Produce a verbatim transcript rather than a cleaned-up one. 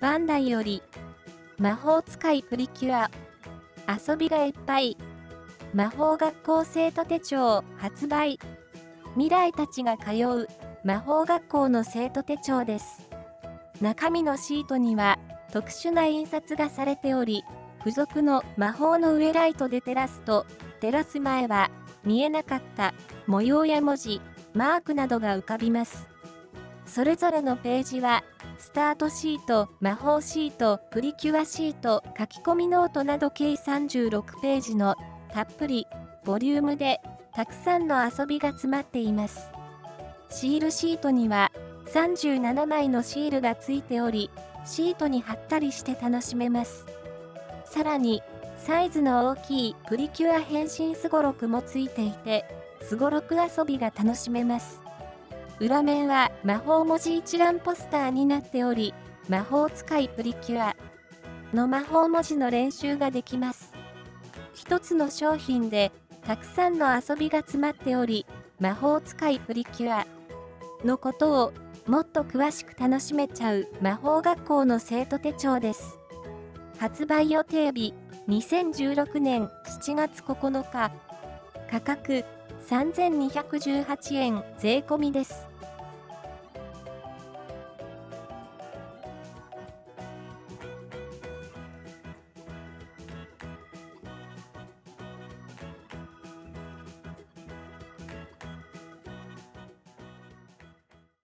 バンダイより、魔法使いプリキュア、遊びがいっぱい、魔法学校生徒手帳発売。未来たちが通う魔法学校の生徒手帳です。中身のシートには特殊な印刷がされており、付属の魔法の上ライトで照らすと、照らす前は見えなかった模様や文字、マークなどが浮かびます。それぞれのページは、スタートシート、魔法シート、プリキュアシート、書き込みノートなど計さんじゅうろくページのたっぷり、ボリュームで、たくさんの遊びが詰まっています。シールシートにはさんじゅうななまいのシールがついており、シートに貼ったりして楽しめます。さらに、サイズの大きいプリキュア変身すごろくもついていて、すごろく遊びが楽しめます。裏面は魔法文字一覧ポスターになっており、魔法使いプリキュアの魔法文字の練習ができます。一つの商品でたくさんの遊びが詰まっており、魔法使いプリキュアのことをもっと詳しく楽しめちゃう魔法学校の生徒手帳です。発売予定日にせんじゅうろくねんしちがつここのか。価格さんぜんにひゃくじゅうはちえん税込みです。